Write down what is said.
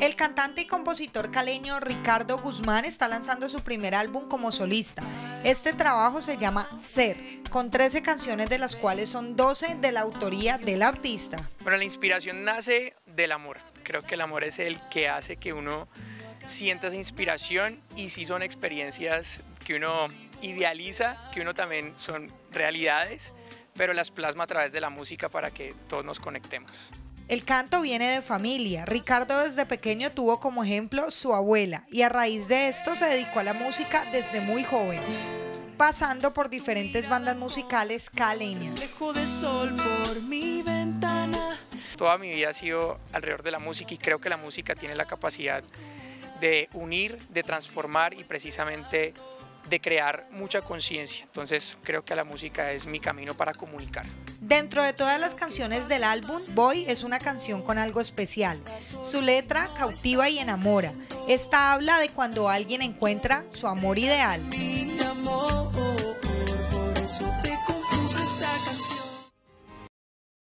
El cantante y compositor caleño Ricardo Guzmán está lanzando su primer álbum como solista. Este trabajo se llama Ser, con 13 canciones de las cuales son 12 de la autoría del artista. Bueno, la inspiración nace del amor. Creo que el amor es el que hace que uno sienta esa inspiración, y sí son experiencias que uno idealiza, que uno también son realidades, pero las plasma a través de la música para que todos nos conectemos. El canto viene de familia. Ricardo desde pequeño tuvo como ejemplo su abuela y a raíz de esto se dedicó a la música desde muy joven, pasando por diferentes bandas musicales caleñas. Toda mi vida ha sido alrededor de la música, y creo que la música tiene la capacidad de unir, de transformar y precisamente de crear mucha conciencia. Entonces creo que la música es mi camino para comunicar. Dentro de todas las canciones del álbum, Voy es una canción con algo especial. Su letra cautiva y enamora. Esta habla de cuando alguien encuentra su amor ideal. Mi amor, por eso te compuse esta canción.